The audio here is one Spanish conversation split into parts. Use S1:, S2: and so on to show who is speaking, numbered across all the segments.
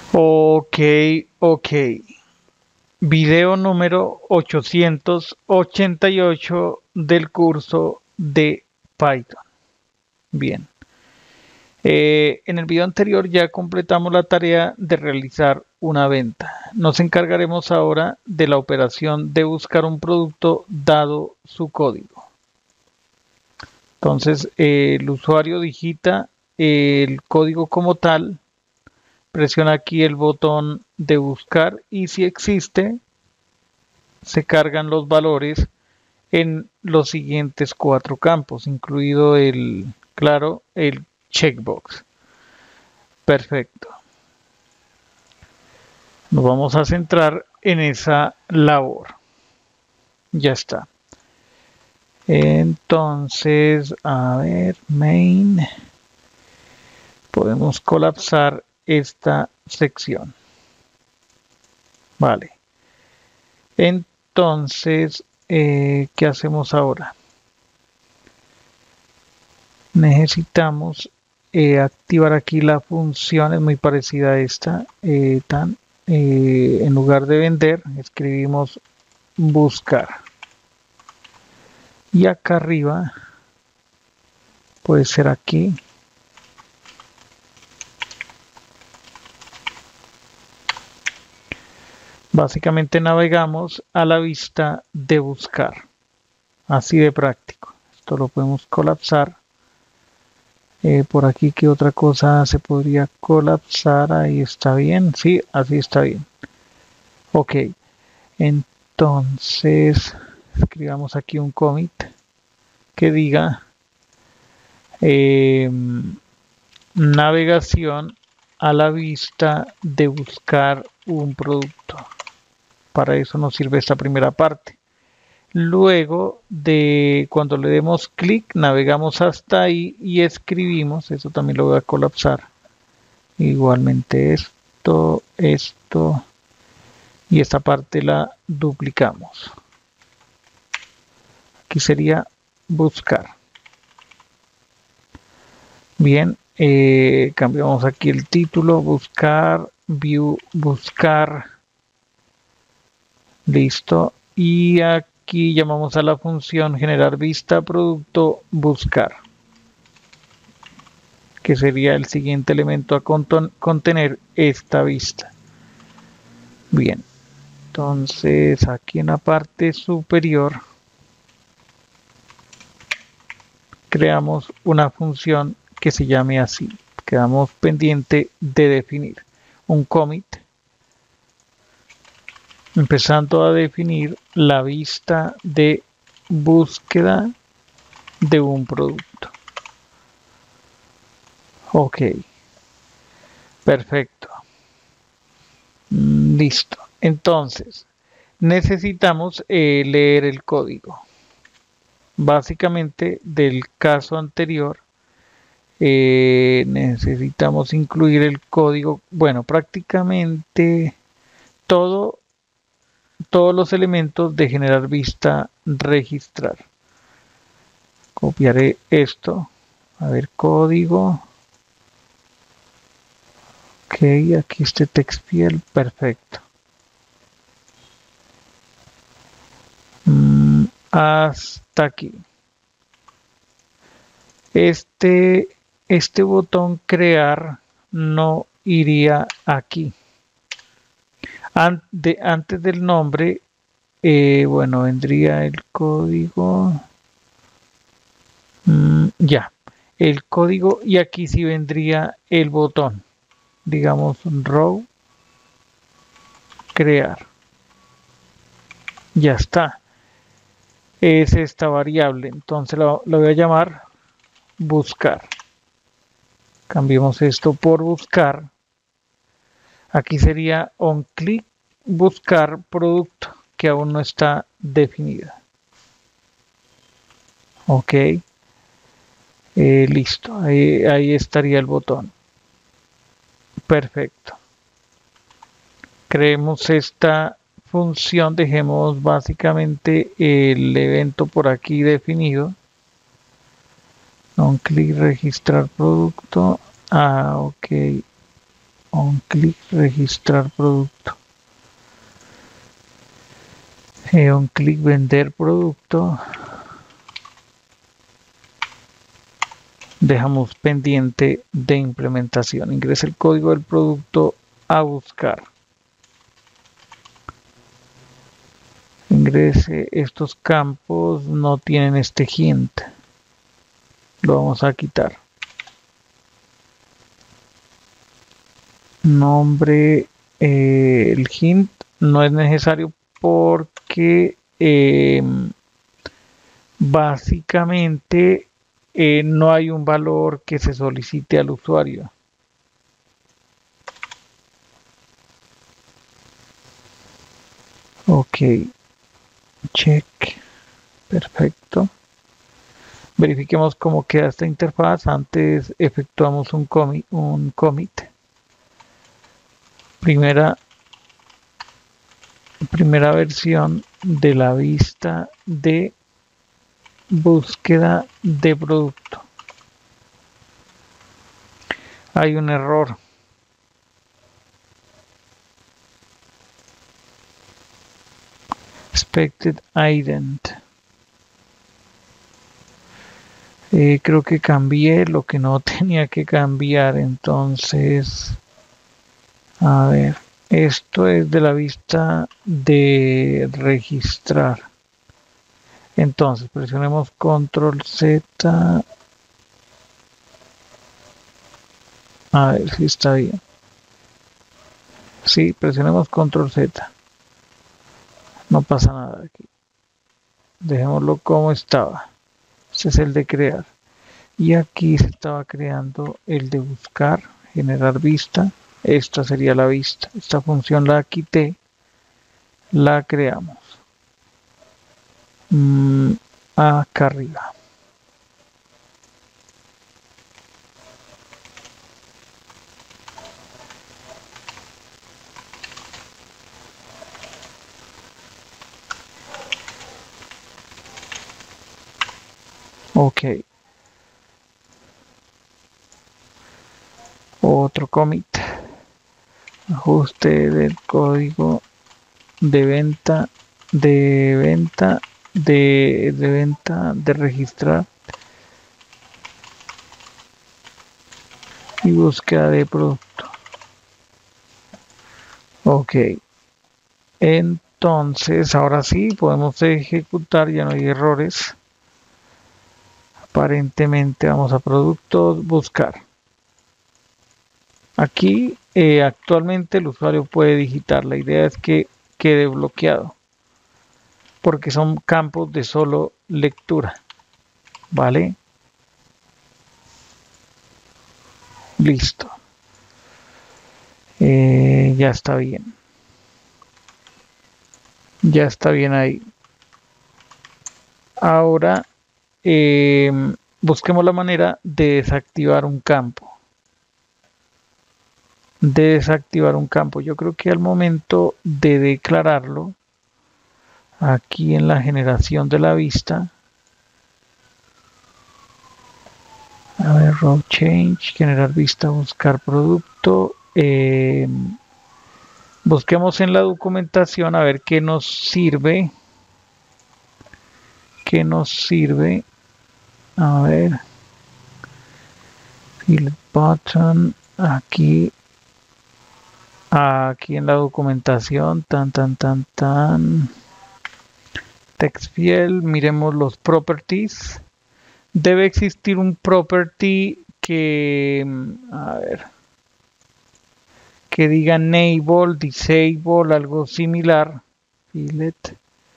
S1: Ok, ok. Video número 888 del curso de Python. Bien. En el video anterior ya completamos la tarea de realizar una venta. Nos encargaremos ahora de la operación de buscar un producto dado su código. Entonces, el usuario digita el código como tal, presiona aquí el botón de buscar y si existe, se cargan los valores en los siguientes cuatro campos, incluido claro, el checkbox. Perfecto. Nos vamos a centrar en esa labor. Ya está. Entonces, a ver, main. Podemos colapsar esta sección. Vale. Entonces, ¿qué hacemos ahora? Necesitamos activar aquí la función, es muy parecida a esta, en lugar de vender, escribimos buscar. Y acá arriba, puede ser aquí, básicamente navegamos a la vista de buscar, así de práctico. Esto lo podemos colapsar. Por aquí, ¿qué otra cosa se podría colapsar? Ahí está bien, sí, así está bien. Ok, entonces escribamos aquí un commit que diga navegación a la vista de buscar un producto. Para eso nos sirve esta primera parte. Luego de cuando le demos clic, navegamos hasta ahí y escribimos, eso también lo voy a colapsar. Igualmente esto y esta parte la duplicamos. Aquí sería buscar. Bien, cambiamos aquí el título, buscar, view, buscar. Listo. Y aquí llamamos a la función generar vista producto buscar, que sería el siguiente elemento a contener esta vista. Bien, entonces aquí en la parte superior creamos una función que se llame así. Quedamos pendiente de definir un commit, empezando a definir la vista de búsqueda de un producto. Ok, perfecto. Listo. Entonces, necesitamos leer el código. Básicamente, del caso anterior, necesitamos incluir el código. Bueno, prácticamente todos los elementos de generar vista registrar. Copiaré esto. A ver, código. Ok, aquí este TextField, perfecto. Hasta aquí. Este botón crear no iría aquí. Antes del nombre, bueno, vendría el código. Ya, el código y aquí sí vendría el botón. Digamos, row, crear. Ya está. Es esta variable. Entonces lo voy a llamar buscar. Cambiemos esto por buscar. Aquí sería on click buscar producto que aún no está definida. Ok. Listo. Ahí estaría el botón. Perfecto. Creemos esta función. Dejemos básicamente el evento por aquí definido. On click registrar producto. Ok. On click, registrar producto. On click, vender producto. Dejamos pendiente de implementación. Ingrese el código del producto a buscar. Ingrese estos campos, no tienen este hint. Lo vamos a quitar. Nombre, el hint no es necesario porque básicamente no hay un valor que se solicite al usuario. Ok, check, perfecto. Verifiquemos cómo queda esta interfaz. Antes efectuamos un commit. Primera versión de la vista de búsqueda de producto. Hay un error. Expected ident. Creo que cambié lo que no tenía que cambiar. Entonces, a ver, esto es de la vista de registrar. Entonces, presionemos control Z. A ver si está bien. Sí, presionemos control Z. No pasa nada aquí. Dejémoslo como estaba. Este es el de crear. Y aquí se estaba creando el de buscar, generar vista. Esta sería la vista. Esta función la quité. La creamos. Acá arriba. Ok. Otro commit. Ajuste del código de venta de registrar y búsqueda de producto. Ok. Entonces, ahora sí podemos ejecutar, ya no hay errores. Aparentemente vamos a productos, buscar. Aquí actualmente el usuario puede digitar. La idea es que quede bloqueado porque son campos de solo lectura. ¿Vale? Listo. Ya está bien. Ya está bien ahí. Ahora busquemos la manera de desactivar un campo. Yo creo que al momento de declararlo, aquí en la generación de la vista, a ver, row change, generar vista, buscar producto, busquemos en la documentación a ver qué nos sirve, a ver, fill button, aquí en la documentación, TextField, miremos los properties. Debe existir un property que, a ver, que diga enable, disable, algo similar. Filet,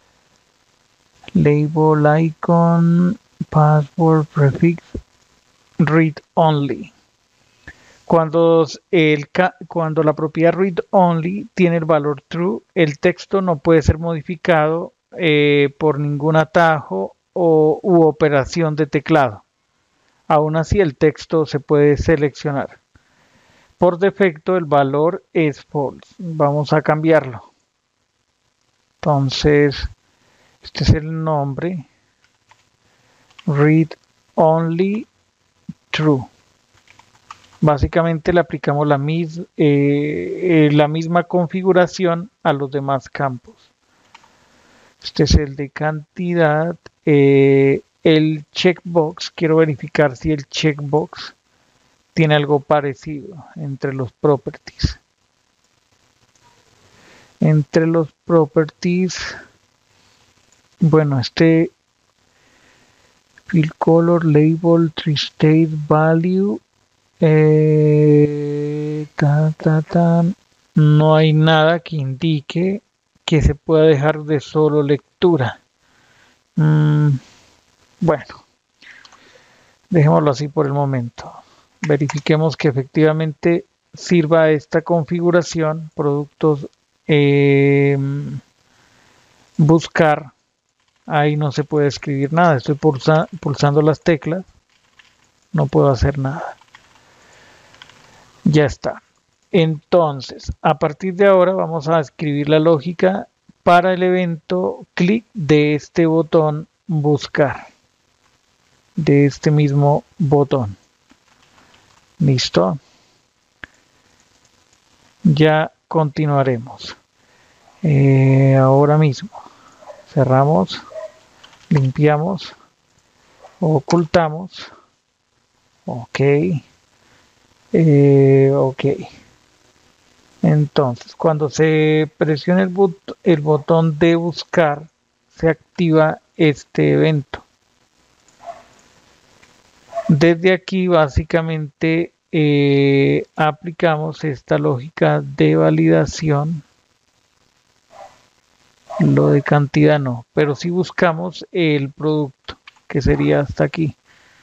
S1: label icon, password, prefix, read only. Cuando la propiedad read only tiene el valor true, el texto no puede ser modificado por ningún atajo u operación de teclado. Aún así, el texto se puede seleccionar. Por defecto, el valor es false. Vamos a cambiarlo. Entonces, este es el nombre. Read only true. Básicamente le aplicamos la misma configuración a los demás campos. Este es el de cantidad. El checkbox, quiero verificar si el checkbox tiene algo parecido entre los properties. Entre los properties, bueno, este fill color, label, tree state, value, no hay nada que indique que se pueda dejar de solo lectura. Bueno, dejémoslo así por el momento. Verifiquemos que efectivamente sirva esta configuración, productos, buscar. Ahí no se puede escribir nada, estoy pulsando las teclas, no puedo hacer nada. Ya está. Entonces, a partir de ahora vamos a escribir la lógica para el evento clic de este botón buscar, de este mismo botón. Listo. Ya continuaremos. Ahora mismo cerramos, limpiamos, ocultamos. Ok. Ok. Entonces, cuando se presiona el botón de buscar, se activa este evento. Desde aquí, básicamente, aplicamos esta lógica de validación. Lo de cantidad no, pero si buscamos el producto, que sería hasta aquí.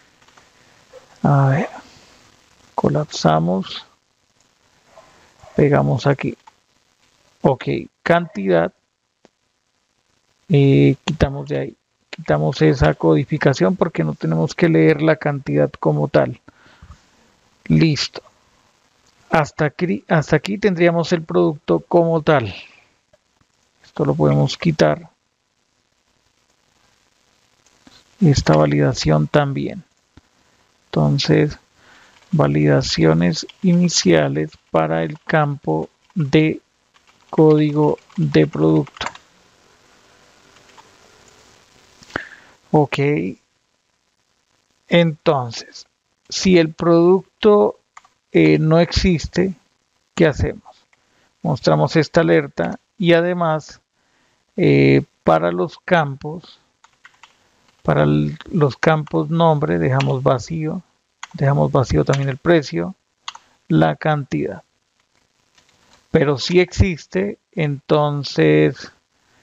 S1: A ver, colapsamos. Pegamos aquí. Ok, cantidad. Quitamos de ahí. Quitamos esa codificación porque no tenemos que leer la cantidad como tal. Listo. Hasta aquí tendríamos el producto como tal. Esto lo podemos quitar. Esta validación también. Entonces, validaciones iniciales para el campo de código de producto. Ok. Entonces, si el producto no existe, ¿qué hacemos? Mostramos esta alerta y además para los campos nombre dejamos vacío también el precio, la cantidad. Pero si existe, entonces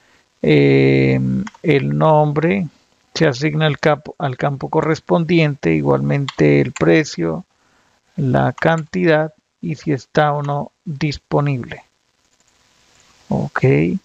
S1: el nombre se asigna al campo correspondiente, igualmente el precio, la cantidad y si está o no disponible. Ok.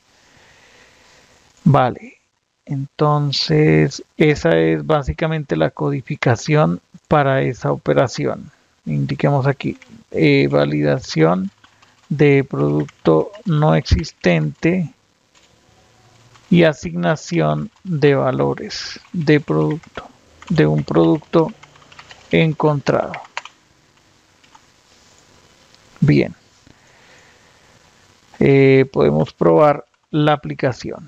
S1: Vale. Entonces, esa es básicamente la codificación para esa operación. Indiquemos aquí validación de producto no existente y asignación de valores de producto, de un producto encontrado. Bien. Podemos probar la aplicación.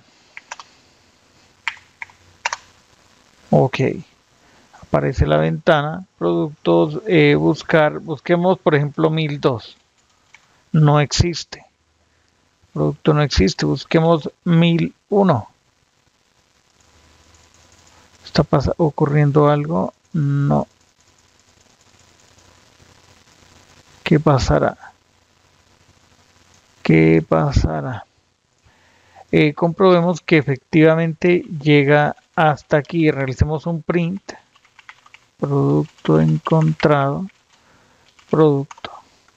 S1: Ok. Aparece la ventana, productos, busquemos por ejemplo 1002. No existe. Producto no existe. Busquemos 1001. ¿Está ocurriendo algo? No. ¿Qué pasará? ¿Qué pasará? Comprobemos que efectivamente llega hasta aquí. Realicemos un print. Producto encontrado. Producto.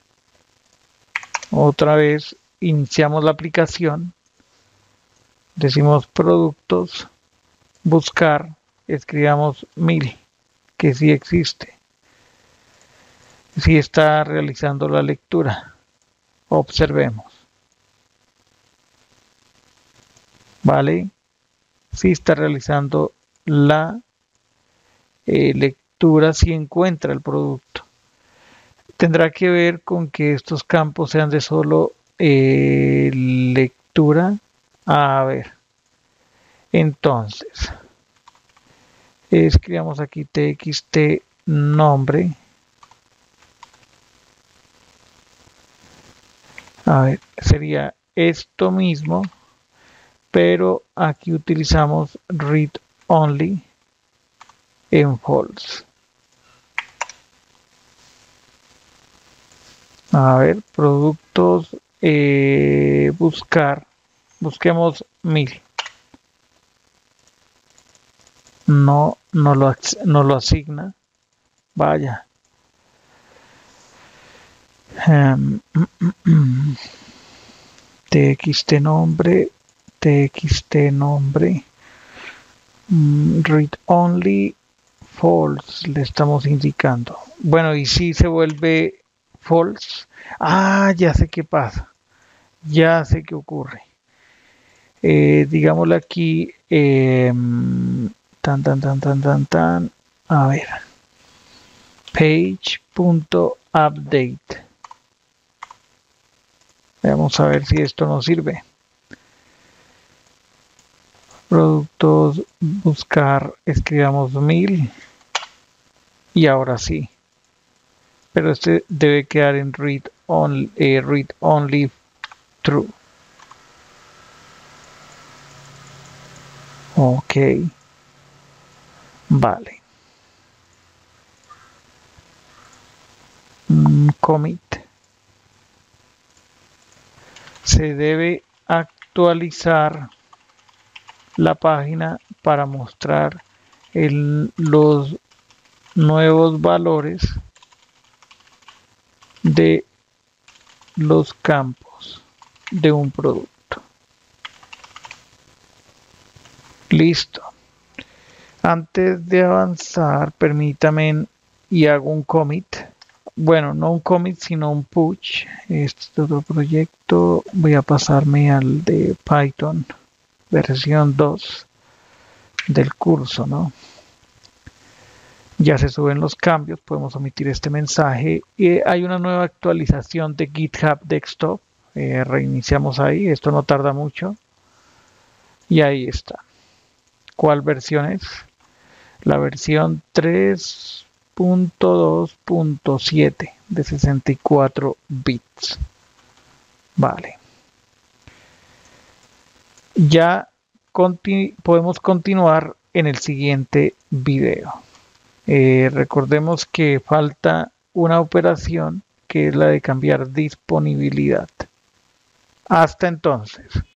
S1: Otra vez iniciamos la aplicación. Decimos productos. Buscar. Escribamos 1000. Que sí existe. Sí está realizando la lectura. Observemos. Vale. Sí está realizando la lectura si encuentra el producto. Tendrá que ver con que estos campos sean de solo lectura. A ver, entonces, escribamos aquí txt nombre. A ver, sería esto mismo, pero aquí utilizamos read only en false. A ver, productos, buscar, busquemos 1000. No lo asigna. Vaya. Txt nombre, read only false, le estamos indicando. Bueno, y si se vuelve false, ya sé qué pasa, ya sé qué ocurre. Digámosle aquí, a ver, page.update. Vamos a ver si esto nos sirve. Productos, buscar, escribamos 1000 y ahora sí. Pero este debe quedar en read only true. Ok. Vale. Commit. Se debe actualizar la página para mostrar los nuevos valores de los campos de un producto. Listo. Antes de avanzar, permítame y hago un commit. Bueno, no un commit, sino un push. Este es otro proyecto. Voy a pasarme al de Python, versión 2 del curso, ¿no? Ya se suben los cambios, podemos omitir este mensaje. Hay una nueva actualización de GitHub Desktop. Reiniciamos ahí, esto no tarda mucho. Y ahí está. ¿Cuál versión es? La versión 3.2.7 de 64 bits. Vale. Ya podemos continuar en el siguiente video. Recordemos que falta una operación que es la de cambiar disponibilidad. Hasta entonces.